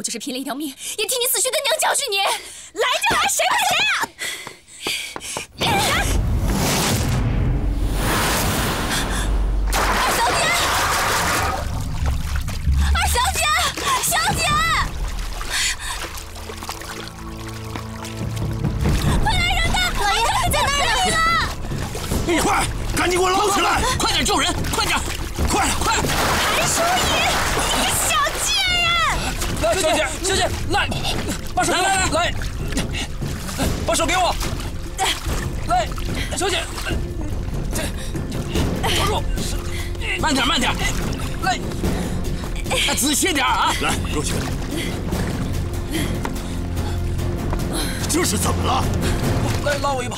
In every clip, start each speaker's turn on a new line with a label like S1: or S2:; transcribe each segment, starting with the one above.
S1: 就是拼了一条命，也替你死去的娘教训你！来就来，谁怕谁呀！
S2: 快，赶紧给我捞起来！
S3: 快点救人，快点，
S2: 快！
S1: 韩淑仪，你个小贱人！
S3: 来，小姐，来，把手来，把手给我。来，小姐，抓住，慢点，来，仔细点啊！
S2: 来，若雪，这是怎么了？
S3: 来，拉我一把。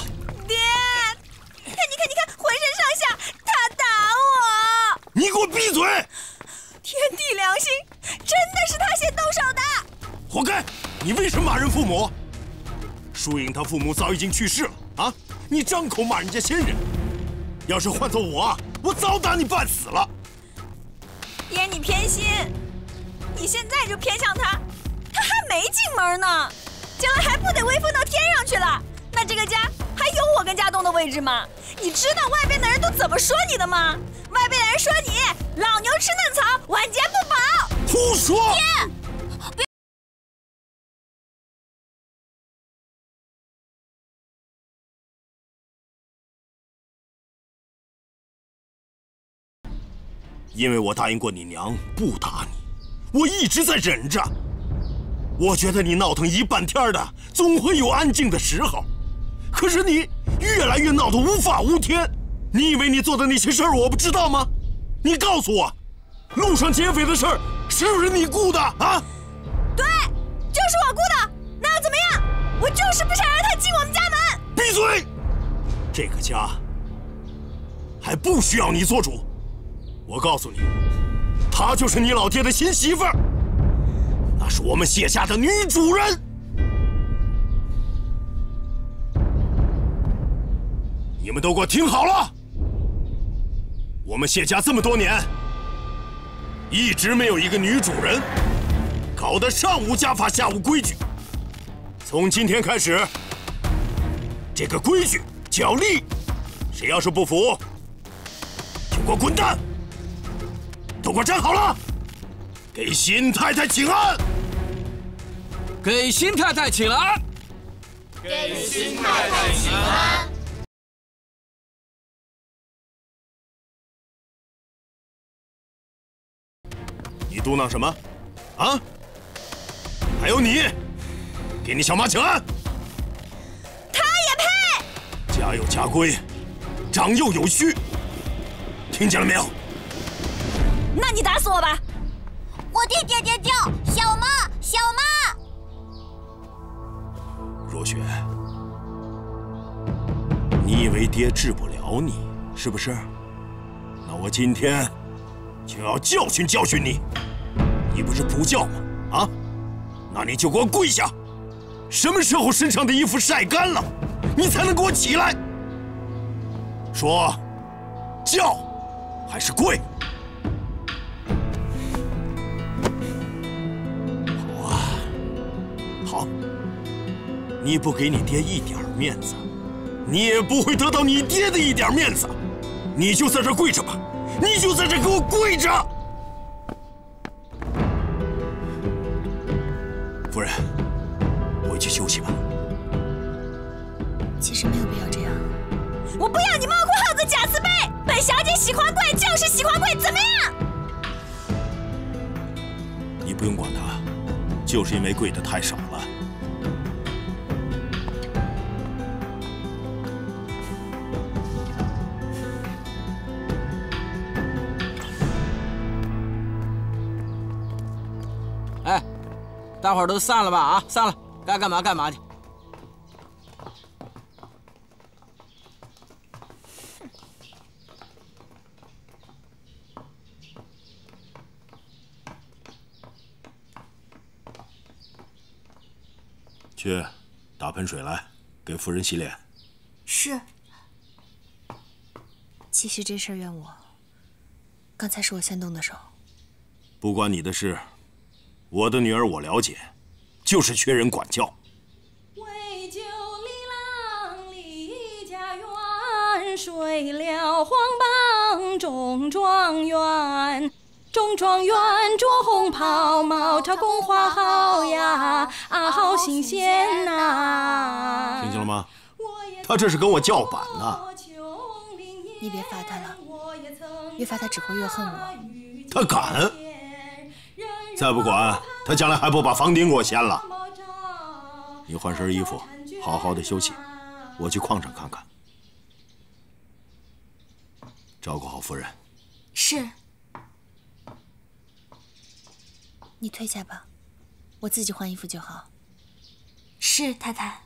S1: 你看，浑身上下他打我！
S2: 你给我闭嘴！
S1: 天地良心，真的是他先动手的！
S2: 活该！你为什么骂人父母？疏影他父母早已经去世了啊！你张口骂人家先人，要是换做我早打你半死了。
S1: 爹，你偏心，你现在就偏向他，他还没进门呢，将来还不得威风到天上去了？那这个家还有我跟家栋的位置吗？ 你知道外边的人都怎么说你的吗？外边的人说你老牛吃嫩草，晚节不保。
S2: 胡说！
S1: 爹，
S2: 因为我答应过你娘不打你，我一直在忍着。我觉得你闹腾一半天的，总会有安静的时候。可是你越来越闹得无法无天。你以为你做的那些事儿我不知道吗？你告诉我，路上劫匪的事儿是不是你雇的啊？
S1: 对，就是我雇的。那又怎么样？我就是不想让他进我们家门。
S2: 闭嘴！这个家还不需要你做主。我告诉你，她就是你老爹的新媳妇儿，那是我们谢家的女主人。你们都给我听好了，我们谢家这么多年，一直没有一个女主人，搞得上无家法下无规矩。从今天开始，这个规矩就要立，谁要是不服，就给我滚蛋！都给我站好了，给新太太请安！
S3: 给新太太请安！
S4: 给新太太请安！
S2: 你嘟囔什么？啊？还有你，给你小妈请安！
S1: 他也配？
S2: 家有家规，长幼有序，听见了没有？
S1: 那你打死我吧！
S4: 我替姐姐叫小妈，小妈。
S2: 若雪，你以为爹治不了你，是不是？那我今天就要教训教训你。你不是不叫吗？啊？那你就给我跪下！什么时候身上的衣服晒干了，你才能给我起来？说，叫还是跪？好啊，好。你不给你爹一点面子，你也不会得到你爹的一点面子。你就在这跪着吧，你就在这给我跪着！夫人，回去休息吧。
S5: 其实没有必要这样。
S1: 我不要你猫哭耗子假慈悲！本小姐喜欢跪就是喜欢跪，怎么样？
S2: 你不用管他，就是因为跪的太少了。
S3: 哎，大伙儿都散了吧啊，散了，该干嘛干嘛去。
S2: 去，打盆水来，给夫人洗脸。
S5: 是。其实这事儿怨我，刚才是我先动的手。
S2: 不关你的事， 我的女儿我了解，就是缺人管教。
S6: 为救李郎离家园，睡了黄榜中状元。中状元着红袍，毛朝宫花好呀，啊好新鲜呐！
S2: 听见了吗？他这是跟我叫板呢。
S5: 你别罚他了，越罚他只会越恨我。
S2: 他敢！再不管，他将来还不把房顶给我掀了。你换身衣服，好好的休息，我去矿上看看。照顾好夫人。
S5: 是。你退下吧，我自己换衣服就好。是，太太。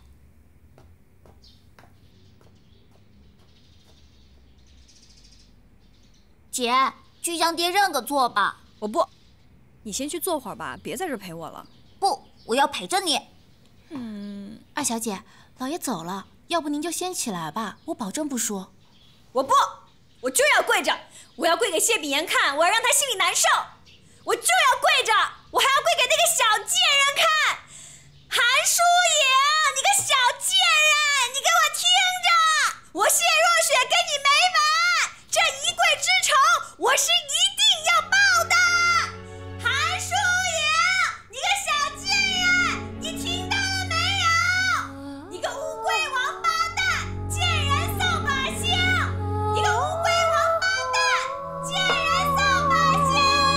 S4: 姐，去向爹认个错吧。
S1: 我不，你先去坐会儿吧，别在这陪我了。
S4: 不，我要陪着你。
S5: 二小姐，老爷走了，要不您就先起来吧，我保证不说。
S1: 我不，我就要跪着，我要跪给谢炳炎看，我要让他心里难受。我就要跪着，我还要跪给那个小贱人看。韩疏影，你个小贱人，你给我听着，我谢若雪跟你没完，这一跪之仇，我是一定要报的。韩疏影，你个小贱人，你听到了没有？你个乌龟王八蛋，见人扫把星！你个乌龟王八蛋，见人扫把星！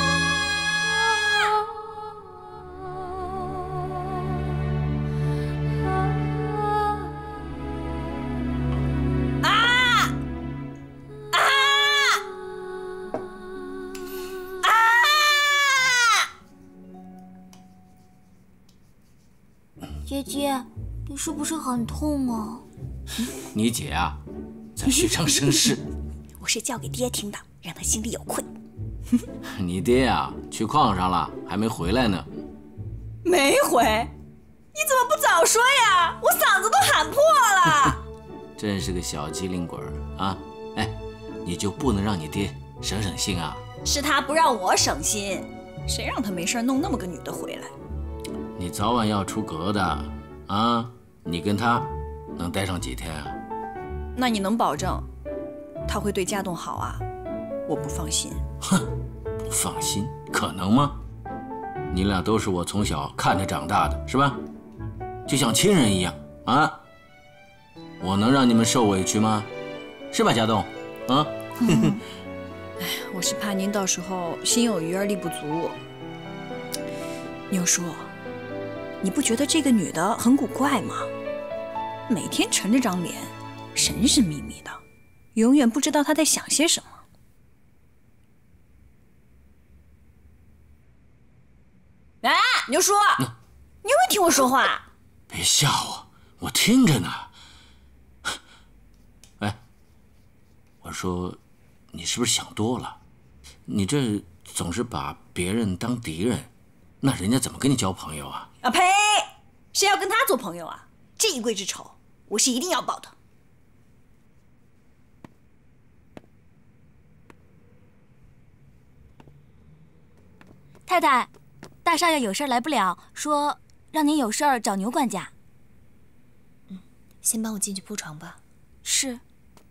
S4: 姐姐，你是不是很痛啊？
S3: 你姐啊，在虚张声势。
S1: 我是叫给爹听的，让他心里有愧。
S3: 你爹啊，去矿上了，还没回来呢。
S1: 没回？你怎么不早说呀？我嗓子都喊破了。
S3: 真是个小机灵鬼啊！哎，你就不能让你爹省省心啊？
S1: 是他不让我省心，谁让他没事弄那么个女的回来？
S3: 你早晚要出阁的啊！你跟他能待上几天啊？
S1: 那你能保证他会对家栋好啊？我不放心。
S3: 哼，不放心，可能吗？你俩都是我从小看着长大的，是吧？就像亲人一样啊！我能让你们受委屈吗？是吧，家栋？啊？
S1: 哎，我是怕您到时候心有余而力不足。牛叔，你不觉得这个女的很古怪吗？每天沉着张脸，神神秘秘的，永远不知道她在想些什么。哎，牛叔，你有没有听我说话？
S3: 别吓我，我听着呢。哎，我说，你是不是想多了？你这总是把别人当敌人，那人家怎么跟你交朋友啊？
S1: 啊呸！谁要跟他做朋友啊？这一跪之仇，我是一定要报的。
S5: 太太，大少爷有事来不了，说让您有事儿找牛管家。先帮我进去铺床吧。是。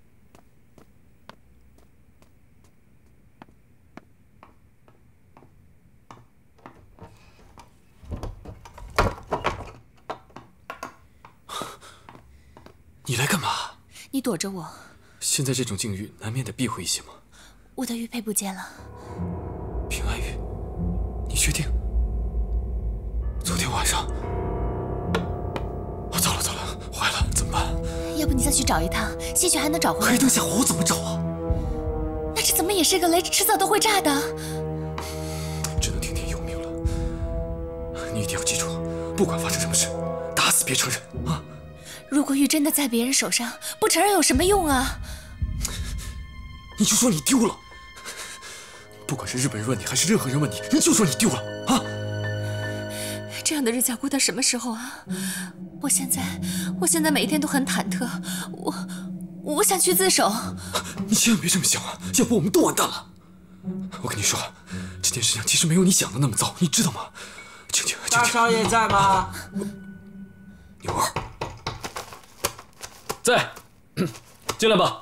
S7: 你来干嘛？
S5: 你躲着我。
S7: 现在这种境遇，难免得避讳一些嘛。
S5: 我的玉佩不见了。
S7: 平安玉，你确定？昨天晚上……糟了糟了，坏了，怎么办？
S5: 要不你再去找一趟，兴许还能找回来。
S7: 黑灯瞎火，我怎么找啊？
S5: 那这怎么也是个雷，迟早都会炸的。
S7: 只能听天由命了。你一定要记住，不管发生什么事，打死别承认啊！
S5: 如果玉真的在别人手上，不承认有什么用啊？
S7: 你就说你丢了，不管是日本人问你，还是任何人问你，你就说你丢了啊！
S5: 这样的日子要过到什么时候啊？我现在每一天都很忐忑，我想去自首。
S7: 你千万别这么想啊，要不我们都完蛋了。我跟你说，这件事情其实没有你想的那么糟，你知道吗？
S3: 大少爷在吗？
S7: 牛儿，在，进来吧。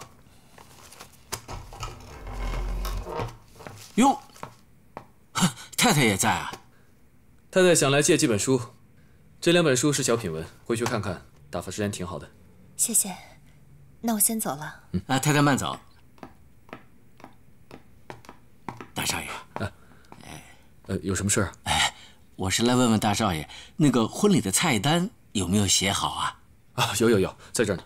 S3: 哟，太太也在啊。
S7: 太太想来借几本书，这2本书是小品文，回去看看，打发时间挺好的。
S5: 谢谢，那我先走了。
S3: 啊，太太慢走。大少爷，
S7: 有什么事儿？
S3: 我是来问问大少爷，那个婚礼的菜单有没有写好啊？
S7: 啊，有，在这儿呢。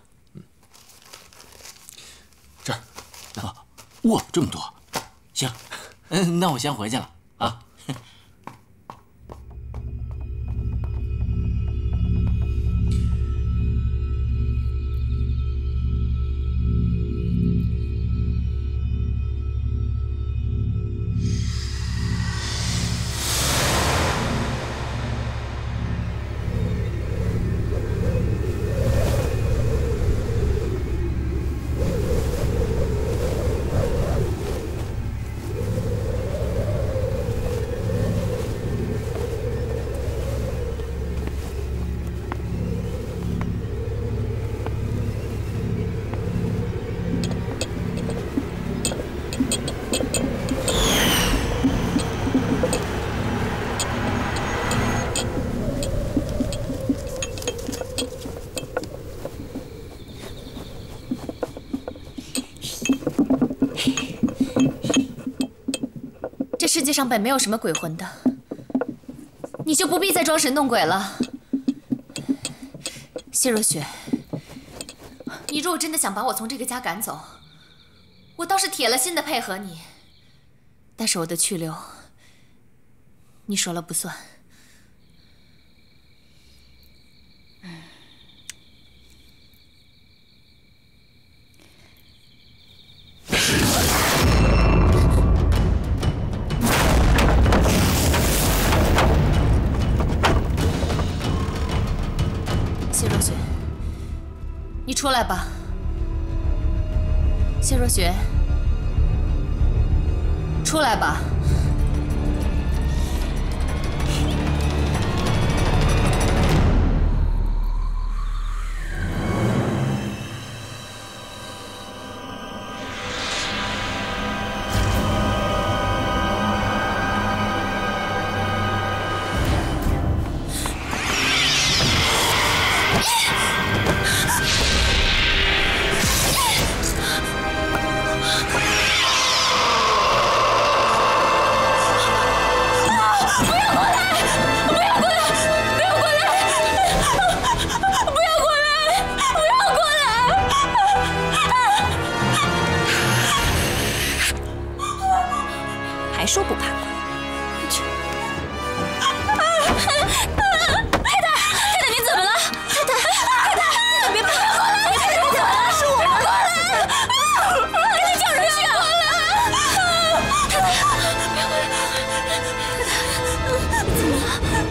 S7: 这儿。
S3: 啊，哇，这么多。行，那我先回去了啊。
S5: 世界上本没有什么鬼魂的，你就不必再装神弄鬼了。谢若雪，你如果真的想把我从这个家赶走，我倒是铁了心的配合你。但是我的去留，你说了不算。谢若雪，你出来吧。谢若雪，出来吧。
S1: 还说不怕鬼？
S5: 太太，您怎么了？太太，别怕，过来！太太，你怎么了？是我，过来！赶紧叫人去啊！太太，别过来！太太，怎么了？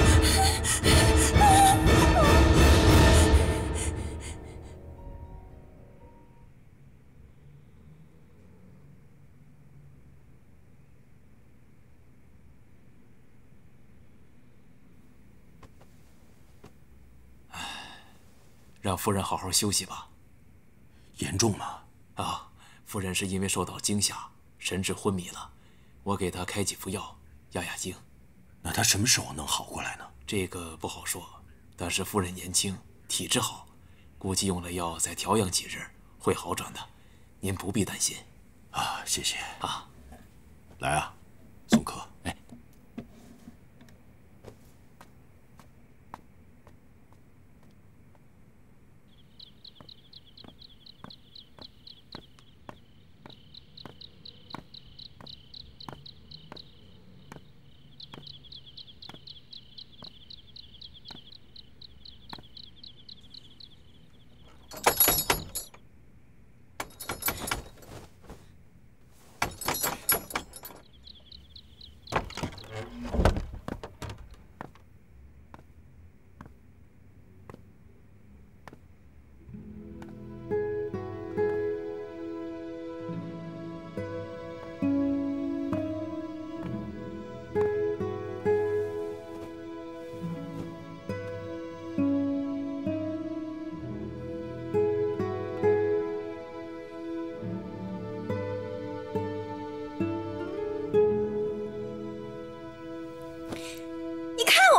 S8: 让夫人好好休息吧。
S2: 严重吗？
S8: 啊，夫人是因为受到惊吓，神志昏迷了。我给她开几副药，压压惊。
S2: 那她什么时候能好过来呢？
S8: 这个不好说，但是夫人年轻，体质好，估计用了药再调养几日会好转的。您不必担心。
S2: 啊，谢谢
S8: 啊。
S2: 来啊，送客。
S3: 哎。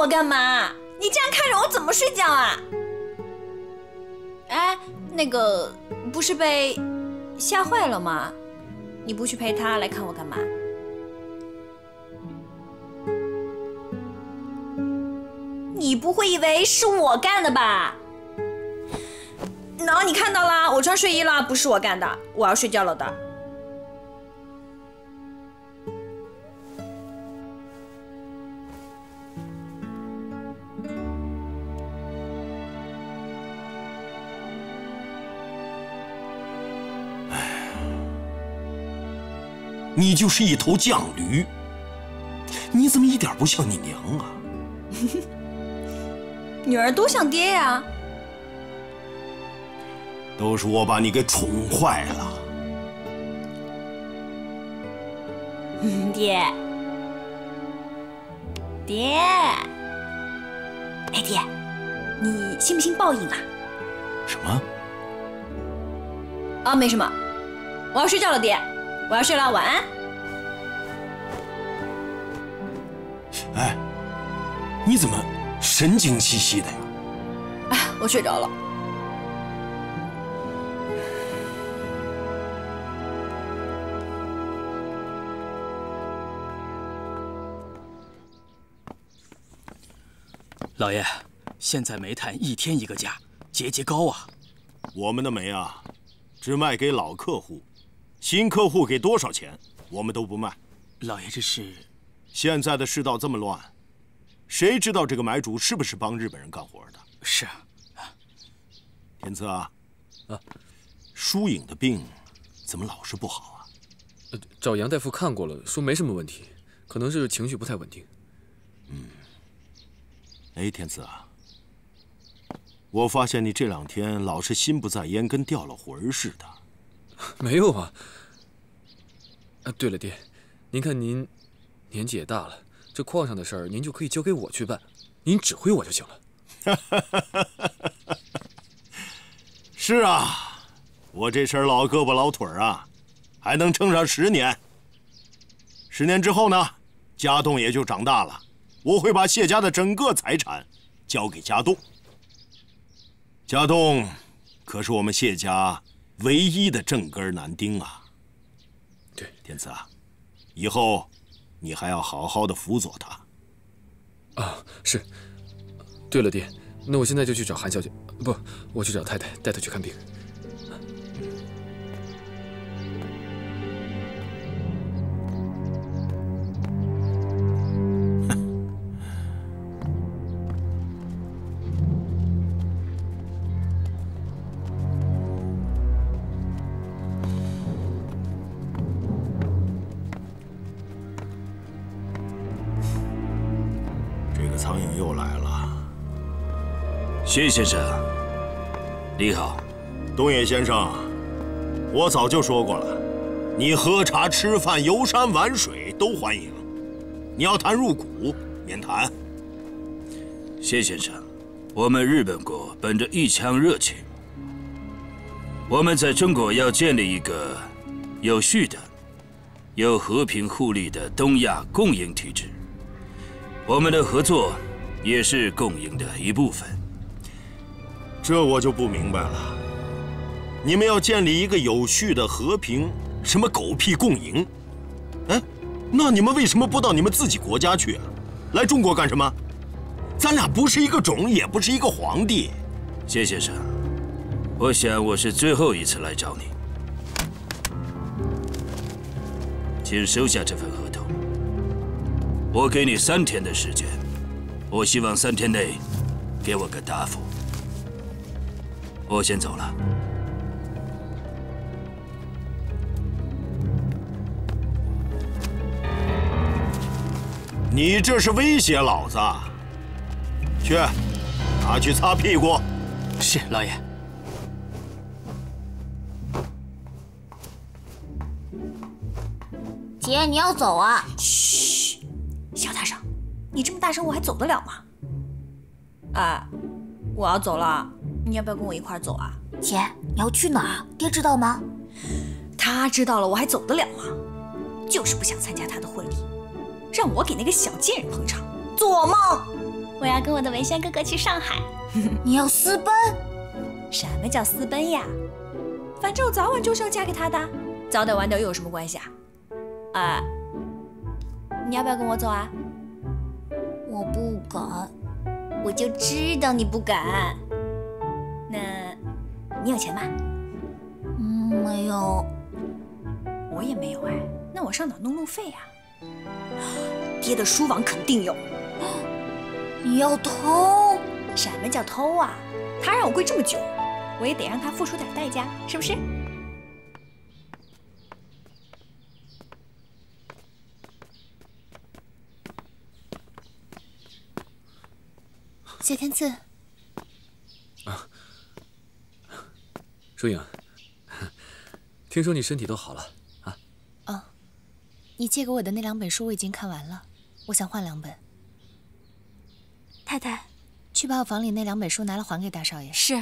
S1: 我干嘛？你这样看着我怎么睡觉啊？哎，那个不是被吓坏了吗？你不去陪他来看我干嘛？你不会以为是我干的吧？喏，你看到了，我穿睡衣了，不是我干的，我要睡觉了的。
S2: 你就是一头犟驴，你怎么一点不像你娘啊？
S1: 女儿多像爹呀。
S2: 都是我把你给宠坏了。
S1: 爹，爹，哎爹，你信不信报应啊？
S2: 什么？
S1: 啊，没什么，我要睡觉了，爹，我要睡了，晚安。
S2: 哎，你怎么神经兮兮的呀？
S1: 哎，我睡着了。
S9: 老爷，现在煤炭一天一个价，节节高啊。
S2: 我们的煤啊，只卖给老客户，新客户给多少钱，我们都不卖。
S9: 老爷，这是……
S2: 现在的世道这么乱，谁知道这个买主是不是帮日本人干活的？
S9: 是啊。
S2: 天策啊，疏影的病怎么老是不好啊？
S7: 找杨大夫看过了，说没什么问题，可能是情绪不太稳定。
S2: 哎，天赐啊，我发现你这2天老是心不在焉，跟掉了魂似的。
S7: 没有啊。对了，爹，您看您年纪也大了，这矿上的事儿您就可以交给我去办，您指挥我就行了。
S2: 是啊，我这身老胳膊老腿儿啊，还能撑上10年。10年之后呢，家栋也就长大了。我会把谢家的整个财产交给家栋。家栋可是我们谢家唯一的正根男丁啊。
S7: 对，
S2: 天赐啊，以后你还要好好的辅佐他。
S7: 啊，是。对了，爹，那我现在就去找韩小姐，不，我去找太太，带她去看病。
S2: 苍蝇又来了。
S10: 谢先生，你好。
S2: 东野先生，我早就说过了，你喝茶、吃饭、游山玩水都欢迎。你要谈入股，免谈。
S10: 谢先生，我们日本国本着一腔热情，我们在中国要建立一个有序的、有和平互利的东亚共赢体制。我们的合作也是共赢的一部分。
S2: 这我就不明白了，你们要建立一个有序的和平，什么狗屁共赢？哎，那你们为什么不到你们自己国家去啊？来中国干什么？咱俩不是一个种，也不是一个皇帝。
S10: 谢先生，我想我是最后一次来找你，请收下这份合同。我给你3天的时间，我希望3天内给我个答复。我先走了。
S2: 你这是威胁老子？去，拿去擦屁股。
S9: 是，老爷。
S4: 姐，你要走啊？
S1: 嘘，小大声，你这么大声我还走得了吗？哎，我要走了，你要不要跟我一块走啊？
S4: 姐，你要去哪儿？爹知道吗？
S1: 他知道了，我还走得了吗？就是不想参加他的婚礼，让我给那个小贱人捧场，做梦！ 我要跟我的文轩哥哥去上海。
S4: 你要私奔？
S1: 什么叫私奔呀？反正我早晚就是要嫁给他的，早点晚点又有什么关系啊？你要不要跟我走啊？
S4: 我不敢，我就知道你不敢。
S1: 那你有钱吗？
S4: 没有。
S1: 我也没有哎，那我上哪弄路费呀？爹的书房肯定有。
S4: 你要偷？
S1: 什么叫偷啊？他让我跪这么久，我也得让他付出点代价，是不是？
S5: 谢天赐。
S7: 啊，疏影，听说你身体都好了啊？
S5: 哦，你借给我的那2本书我已经看完了，我想换2本。太太，去把我房里那2本书拿了还给大少爷。是。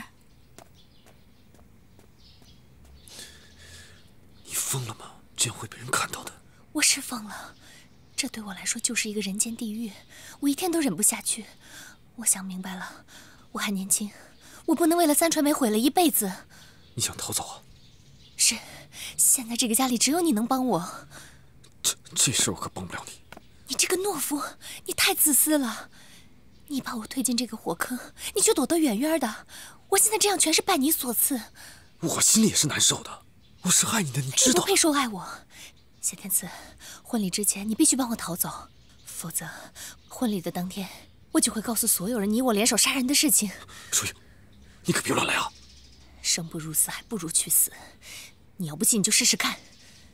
S7: 你疯了吗？这样会被人看到的。
S5: 我是疯了，这对我来说就是一个人间地狱，我一天都忍不下去。我想明白了，我还年轻，我不能为了3传媒毁了一辈子。
S7: 你想逃走啊？
S5: 是，现在这个家里只有你能帮我。
S7: 这事我可帮不了你。
S5: 你这个懦夫，你太自私了。你把我推进这个火坑，你就躲得远远的。我现在这样全是拜你所赐。
S7: 我心里也是难受的，我是爱你的，你知道。
S5: 你不配说爱我。谢天赐，婚礼之前你必须帮我逃走，否则婚礼的当天我就会告诉所有人你我联手杀人的事情。
S7: 疏影，你可别乱来啊！
S5: 生不如死，还不如去死。你要不信，你就试试看。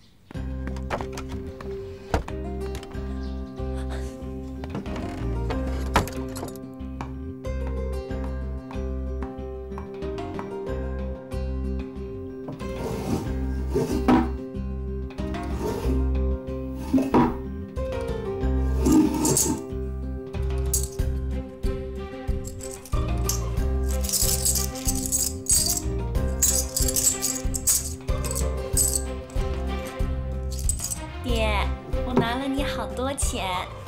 S1: 爹，我拿了你好多钱。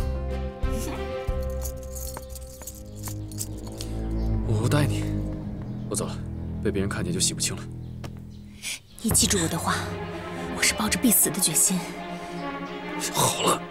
S7: 我答应你，我走了，被别人看见就洗不清了。
S5: 你记住我的话，我是抱着必死的决心。
S7: 好了。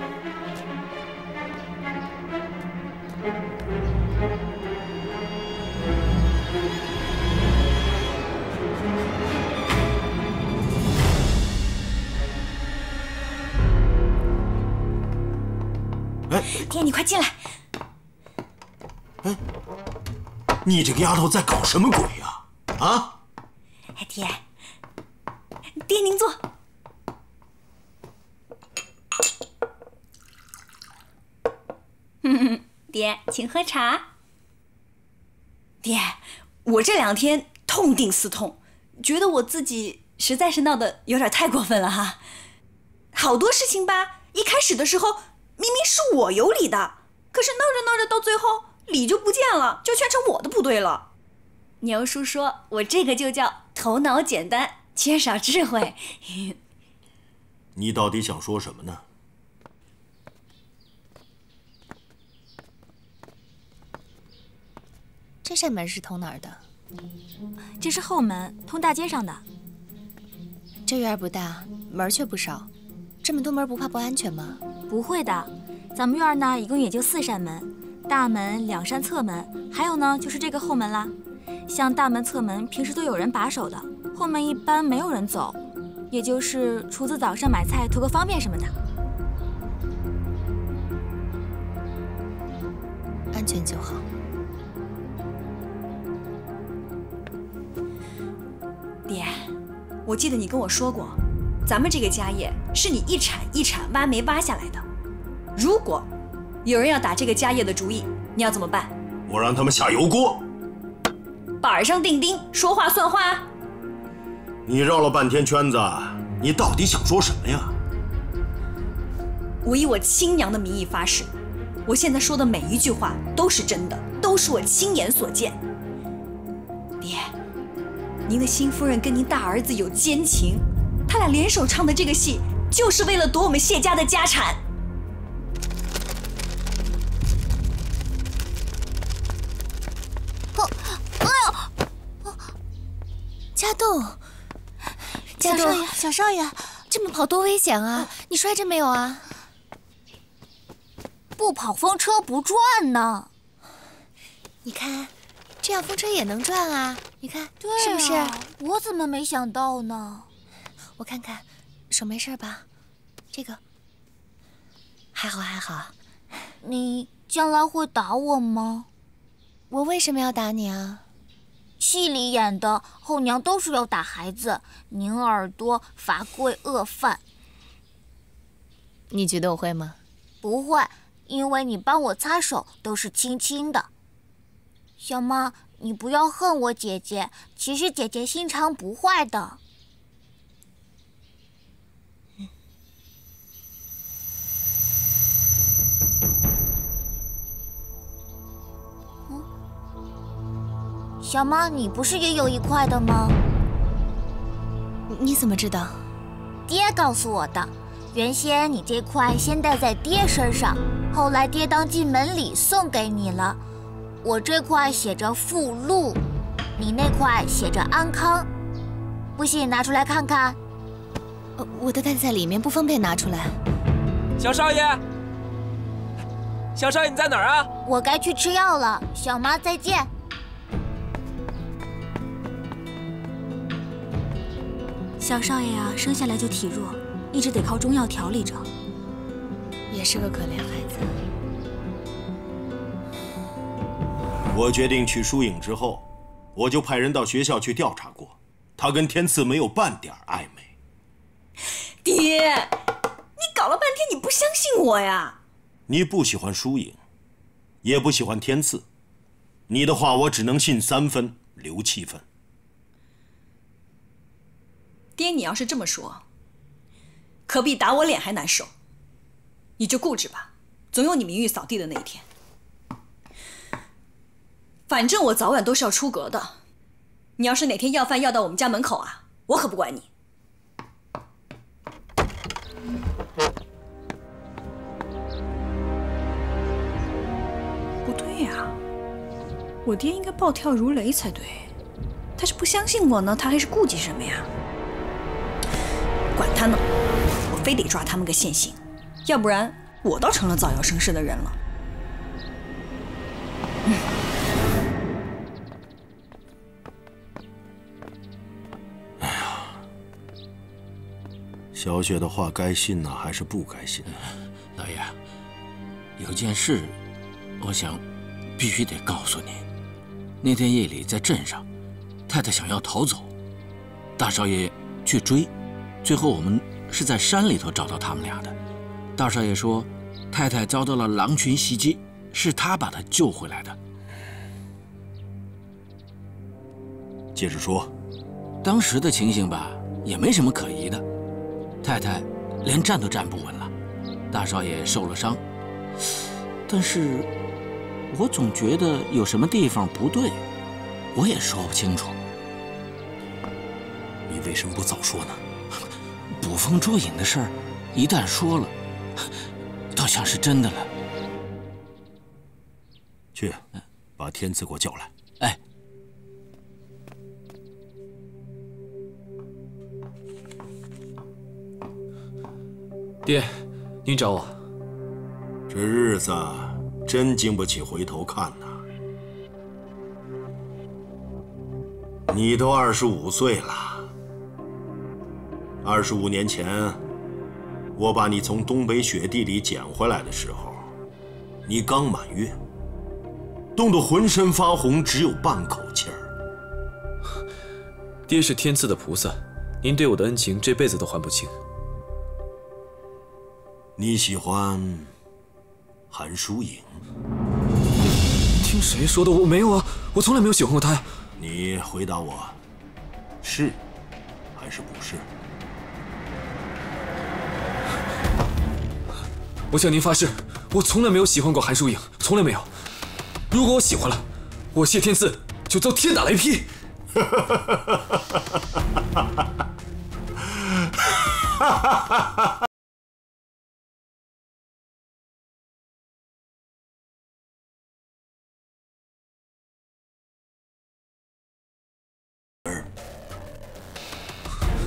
S1: 爹，你快进来！
S2: 哎，你这个丫头在搞什么鬼呀？啊！
S1: 哎，爹，爹您坐。爹，请喝茶。爹，我这2天痛定思痛，觉得我自己实在是闹得有点太过分了哈。好多事情吧，一开始的时候明明是我有理的，可是闹着闹着到最后理就不见了，就全成我的不对了。牛叔说我这个就叫头脑简单，缺少智慧。
S2: 你到底想说什么呢？
S5: 这扇门是通哪儿的？
S1: 这是后门，通大街上的。
S5: 这院不大，门却不少，这么多门不怕不安全吗？
S1: 不会的，咱们院呢一共也就4扇门，大门、2扇侧门，还有呢就是这个后门啦。像大门、侧门平时都有人把守的，后门一般没有人走，也就是厨子早上买菜图个方便什么的。
S5: 安全就好。
S1: 爹，我记得你跟我说过，咱们这个家业是你一铲一铲挖煤挖下来的。如果有人要打这个家业的主意，你要怎么办？
S2: 我让他们下油锅。
S1: 板上钉钉，说话算话。
S2: 你绕了半天圈子，你到底想说什么呀？
S1: 我以我亲娘的名义发誓，我现在说的每一句话都是真的，都是我亲眼所见。爹，您的新夫人跟您大儿子有奸情，他俩联手唱的这个戏，就是为了夺我们谢家的家产。
S5: 栋，家栋，
S4: 小少爷，
S5: 这么跑多危险啊！你摔着没有啊？
S4: 不跑风车不转呢。
S5: 你看，这样风车也能转啊！你看，
S4: 对
S5: 是不是？
S4: 我怎么没想到呢？
S5: 我看看，手没事吧？这个还好还好。
S4: 你将来会打我吗？
S5: 我为什么要打你啊？
S4: 戏里演的后娘都是要打孩子，拧耳朵罚跪饿饭。
S5: 你觉得我会吗？
S4: 不会，因为你帮我擦手都是轻轻的。小妈，你不要恨我姐姐，其实姐姐心肠不坏的。小妈，你不是也有一块的吗？
S5: 你怎么知道？
S4: 爹告诉我的。原先你这块先戴在爹身上，后来爹当进门礼送给你了。我这块写着富禄，你那块写着安康。不信拿出来看看。
S5: 我的袋在里面，不方便拿出来。
S8: 小少爷，小少爷你在哪儿啊？
S4: 我该去吃药了，小妈再见。
S1: 小少爷啊，生下来就体弱，一直得靠中药调理着，
S5: 也是个可怜孩子。
S2: 我决定娶疏影之后，我就派人到学校去调查过，他跟天赐没有半点暧昧。
S1: 爹，你搞了半天你不相信我呀？
S2: 你不喜欢疏影，也不喜欢天赐，你的话我只能信3分，留7分。
S1: 爹，你要是这么说，可比打我脸还难受。你就固执吧，总有你名誉扫地的那一天。反正我早晚都是要出阁的。你要是哪天要饭要到我们家门口啊，我可不管你。不对呀，我爹应该暴跳如雷才对。他是不相信我呢，他还是顾忌什么呀？管他呢，我非得抓他们个现行，要不然我倒成了造谣生事的人了。
S2: 哎呀，小雪的话该信呢，还是不该信呢？
S3: 老爷，有件事，我想必须得告诉你。那天夜里在镇上，太太想要逃走，大少爷去追。最后我们是在山里头找到他们俩的。大少爷说，太太遭到了狼群袭击，是他把她救回来的。
S2: 接着说。
S3: 当时的情形吧，也没什么可疑的。太太连站都站不稳了，大少爷受了伤，但是我总觉得有什么地方不对，我也说不清楚。
S2: 你为什么不早说呢？
S3: 捕风捉影的事儿，一旦说了，倒像是真的了。
S2: 去，把天赐给我叫来。
S3: 哎，
S7: 爹，您找我？
S2: 这日子真经不起回头看呐。你都25岁了。25年前，我把你从东北雪地里捡回来的时候，你刚满月，冻得浑身发红，只有半口气儿。
S7: 爹是天赐的菩萨，您对我的恩情这辈子都还不清。
S2: 你喜欢韩疏影？
S7: 听谁说的？我没有啊，我从来没有喜欢过她呀。
S2: 你回答我，是还是不是？
S7: 我向您发誓，我从来没有喜欢过韩疏影，从来没有。如果我喜欢了，我谢天赐就遭天打雷劈。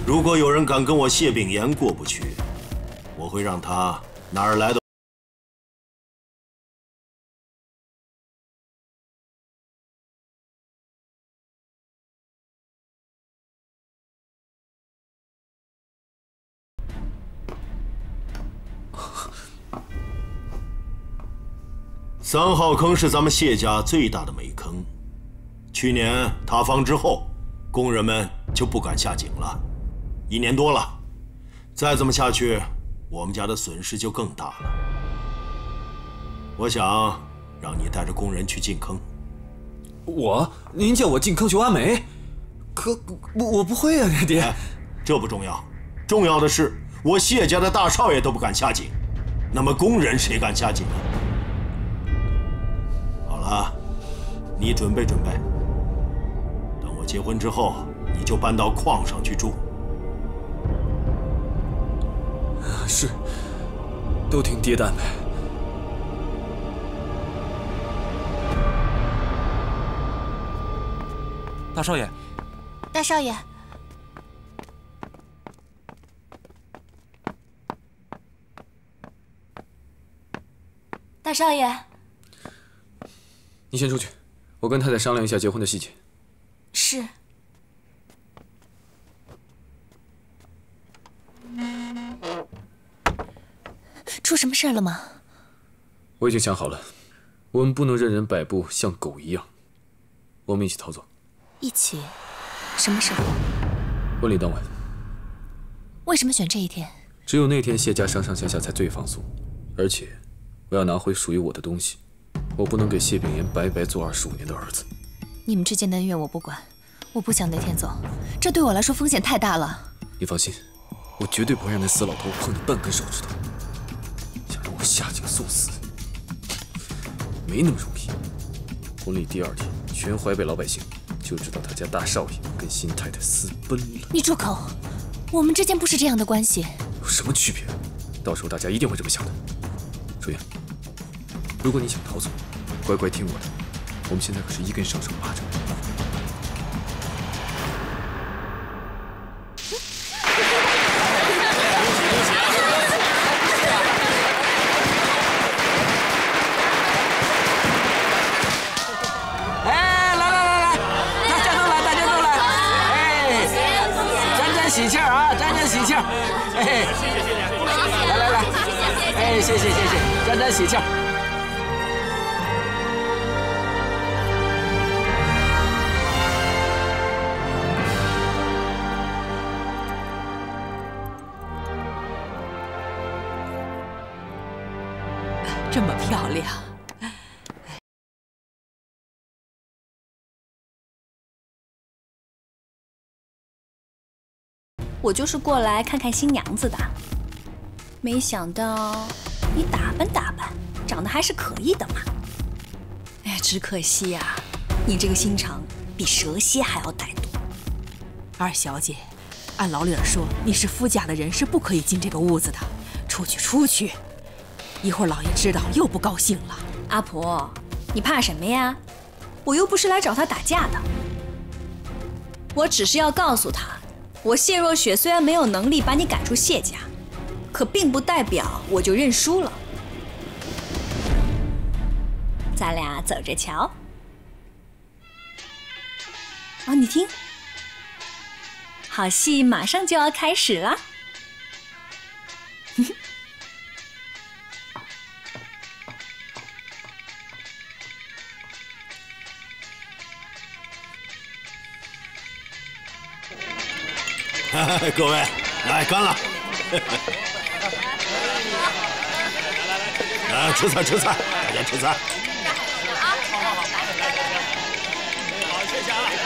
S2: 如果有人敢跟我谢秉炎过不去，我会让他哪儿来的。3号坑是咱们谢家最大的煤坑，去年塌方之后，工人们就不敢下井了，1年多了，再这么下去，我们家的损失就更大了。我想让你带着工人去进坑。
S7: 您叫我进坑去挖煤？可我不会啊，爹。
S2: 这不重要，重要的是我谢家的大少爷都不敢下井，那么工人谁敢下井啊？好了，你准备准备，等我结婚之后，你就搬到矿上去住。
S7: 是，都听爹的安排。
S8: 大少爷，
S4: 大少爷，大少爷，
S7: 你先出去，我跟太太商量一下结婚的细节。
S4: 是。
S5: 出什么事了吗？
S7: 我已经想好了，我们不能任人摆布，像狗一样。我们一起逃走。
S5: 一起？什么时候？
S7: 婚礼当晚。
S5: 为什么选这一天？
S7: 只有那天谢家上上下下才最放松，而且我要拿回属于我的东西，我不能给谢秉炎白白做25年的儿子。
S5: 你们之间的恩怨我不管，我不想那天走，这对我来说风险太大了。
S7: 你放心，我绝对不会让那死老头碰你半根手指头。想让我下井送死，没那么容易。婚礼第2天，全淮北老百姓就知道他家大少爷跟新太太私奔了。
S5: 你住口！我们之间不是这样的关系。
S7: 有什么区别？到时候大家一定会这么想的。楚阳，如果你想逃走，乖乖听我的。我们现在可是一根绳上拉着。
S11: 喜气儿啊，沾沾喜气儿！哎，来，哎，谢谢，沾沾喜气儿。
S12: 这么漂亮。
S1: 我就是过来看看新娘子的，没想到你打扮打扮，长得还是可以的嘛。哎呀，只可惜呀，你这个心肠比蛇蝎还要歹毒。
S12: 二小姐，按老理儿说，你是夫家的人，是不可以进这个屋子的。出去，一会儿老爷知道又不高兴了。
S1: 阿婆，你怕什么呀？我又不是来找他打架的，我只是要告诉他。我谢若雪虽然没有能力把你赶出谢家，可并不代表我就认输了。咱俩走着瞧。啊，你听，好戏马上就要开始了。
S2: 各位，来干了！来吃菜，大家吃菜。
S11: 好，谢谢啊！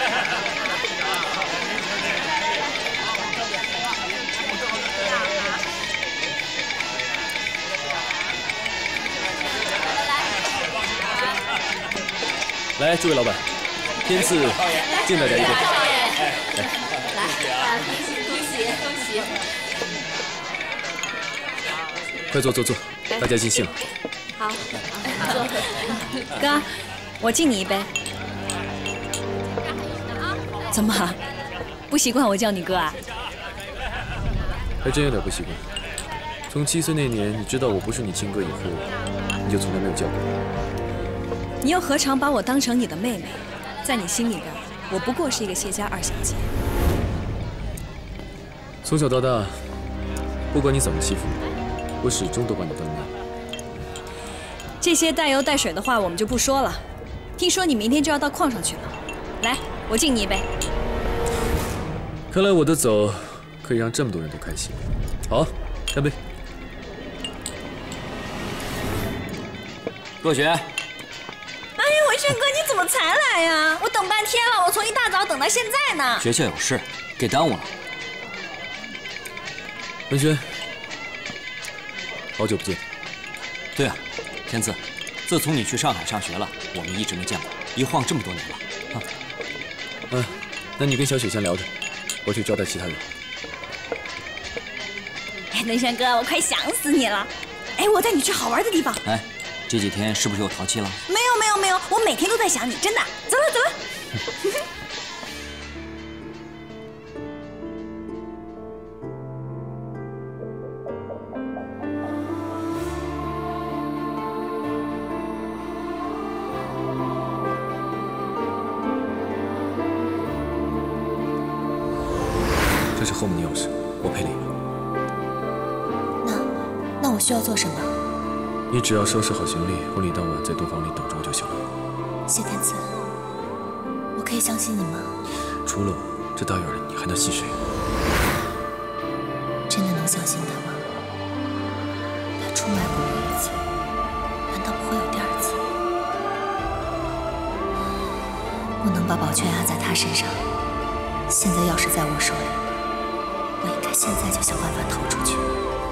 S7: 来，诸位老板，天赐敬大家一杯。
S5: 恭喜！
S7: 快坐，大家尽兴。
S5: 好，坐。
S1: 哥，我敬你一杯。怎么，不习惯我叫你哥啊？
S7: 还真有点不习惯。从7岁那年你知道我不是你亲哥以后，你就从来没有叫过我。
S1: 你又何尝把我当成你的妹妹？在你心里边，我不过是一个谢家二小姐。
S7: 从小到大，不管你怎么欺负我，我始终都把你当妹。
S1: 这些带油带水的话我们就不说了。听说你明天就要到矿上去了，来，我敬你一杯。
S7: 看来我的走可以让这么多人都开心。好，干杯！
S8: 若雪。
S1: 哎呀，文轩哥，你怎么才来呀？我等半天了，我从一大早等到现在呢。
S8: 学校有事，给耽误了。
S7: 文轩，好久不见。
S8: 对啊，天赐，自从你去上海上学了，我们一直没见过，一晃这么多年了。
S7: 那你跟小雪先聊着，我去招待其他人。
S1: 哎，文轩哥，我快想死你了。哎，我带你去好玩的地方。
S8: 哎，这几天是不是又淘气了？
S1: 没有，我每天都在想你，真的。走了。
S7: 这是后门钥匙，我赔礼了。
S5: 那我需要做什么？
S7: 你只要收拾好行李，婚礼当晚在洞房里等着我就行了。
S5: 谢天赐，我可以相信你吗？
S7: 除了我，这大院里你还能信谁？
S5: 真的能相信他吗？他出卖过我一次，难道不会有第二次？不能把宝全压在他身上。现在钥匙在我手里，我应该现在就想办法逃出去。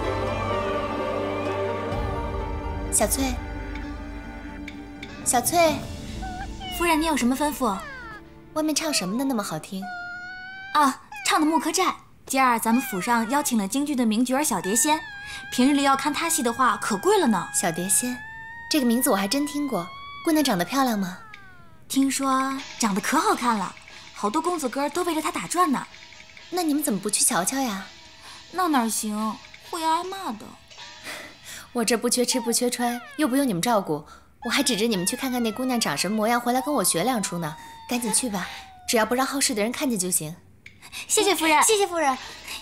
S5: 小翠，小翠，
S4: 夫人，你有什么吩咐？
S5: 外面唱什么的那么好听？
S4: 啊，唱的《木柯寨》。今儿咱们府上邀请了京剧的名角儿小蝶仙，平日里要看她戏的话可贵了呢。
S5: 小蝶仙，这个名字我还真听过。姑娘长得漂亮吗？
S4: 听说长得可好看了，好多公子哥都围着她打转呢。
S5: 那你们怎么不去瞧瞧呀？
S4: 那哪行，会挨骂的。
S5: 我这不缺吃不缺穿，又不用你们照顾，我还指着你们去看看那姑娘长什么模样，回来跟我学2出呢。赶紧去吧，只要不让后世的人看见就行。
S4: 谢谢夫人，谢谢夫人。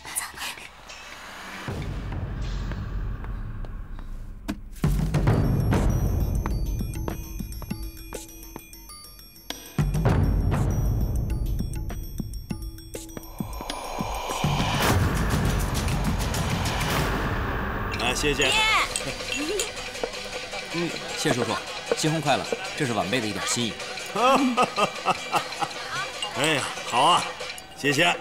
S2: 来，谢谢。
S8: 谢叔叔，新婚快乐！这是晚辈的一点心意。
S2: 哎呀，好啊，谢谢。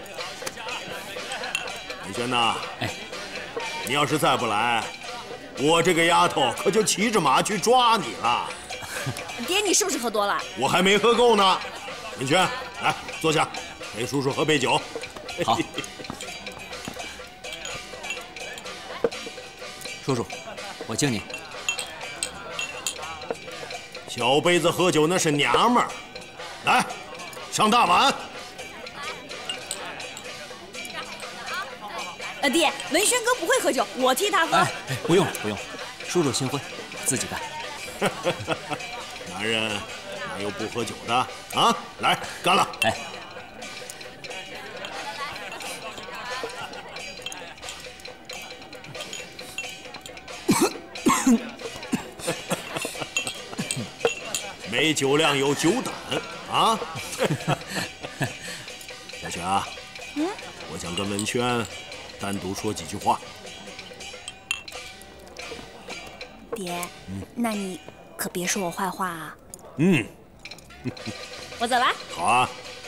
S2: 文轩呐，
S8: 哎，
S2: 你要是再不来，我这个丫头可就骑着马去抓你了。
S1: 爹，你是不是喝多了？
S2: 我还没喝够呢。文轩，来坐下，陪叔叔喝杯酒。
S8: 好。叔叔，我敬你。
S2: 小杯子喝酒那是娘们儿，来，上大碗。
S1: 爹，文轩哥不会喝酒，我替他喝。
S8: 哎，不用了，不用了，叔叔新婚，自己干。
S2: 男人哪有不喝酒的啊？来，干了！
S8: 哎。
S2: 没酒量有酒胆啊！小雪啊，我想跟文轩单独说几句话。
S1: 爹，那你可别说我坏话啊。我走了。
S2: 好啊。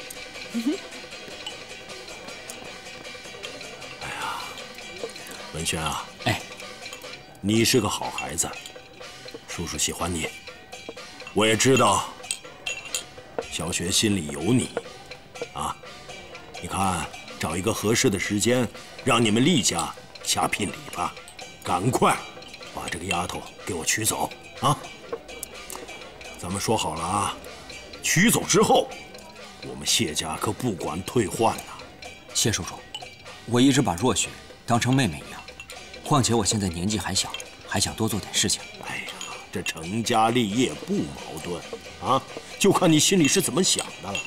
S2: 哎呀，文轩啊，
S8: 哎，
S2: 你是个好孩子，叔叔喜欢你。我也知道，小雪心里有你，啊，你看，找一个合适的时间，让你们厉家下聘礼吧，赶快把这个丫头给我娶走啊！咱们说好了啊，娶走之后，我们谢家可不管退换呐。
S8: 谢叔叔，我一直把若雪
S13: 当成妹妹一样。况且我现在年纪还小，还想多做点事情。
S2: 哎呀，这成家立业不矛盾啊，就看你心里是怎么想的了。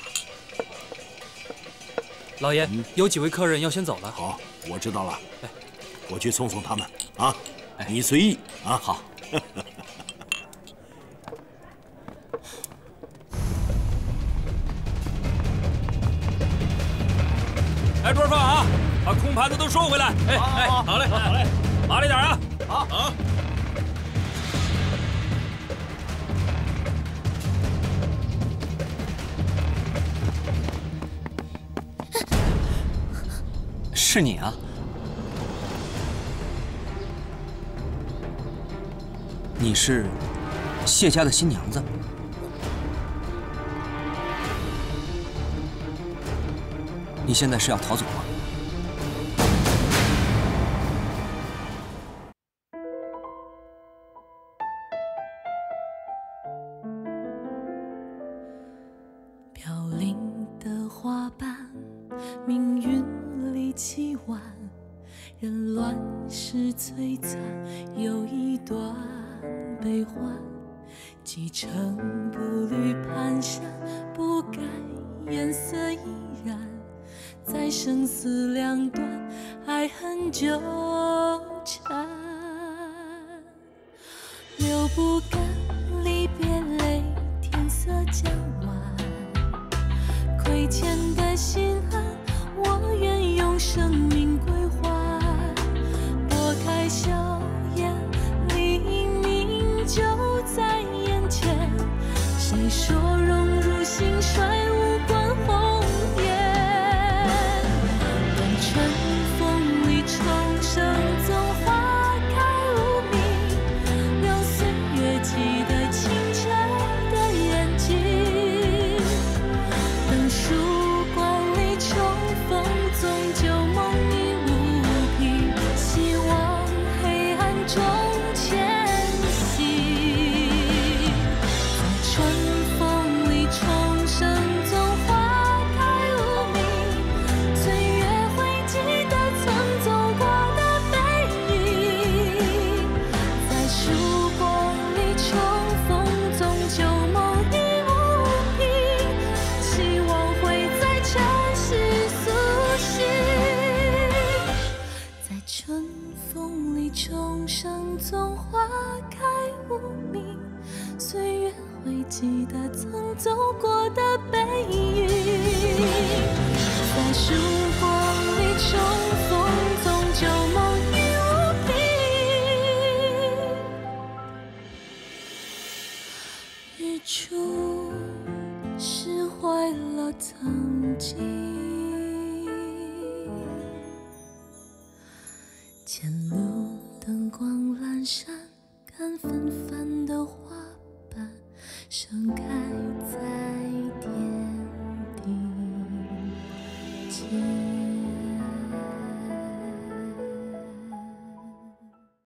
S7: 老爷，有几位客人要先走了。
S2: 好，我知道了。哎，我去送送他们啊。你随意啊。
S13: 好。
S10: 来桌饭啊，把空盘子都收回来。哎，好嘞，好嘞，麻利点啊。好。
S13: 是你啊！你是谢家的新娘子。你现在是要逃走吗？
S6: 飘零的花瓣，命运里凄婉，人乱世璀璨，有一段悲欢。几程步履蹒跚，不改颜色依然，在生死两端，爱恨纠缠。流不干离别泪，天色将晚。亏欠的心安，我愿用生命归还。拨开硝烟，黎明就在眼前。谁说融入心衰，无关红颜？等春风里重生，总花开无名，让岁月记得清澈的眼睛。等曙光里重逢，终究梦呓无凭，希望黑暗中前行。在春风里重生，总花开无名，岁月会记得曾走过的背影。在曙光里重逢，终究梦呓无凭，希望会在尘世苏醒。在春风里重生，总花开无名，岁月会记得曾走过的背影。在曙光里重逢，终究梦呓无凭。日出释怀了曾经。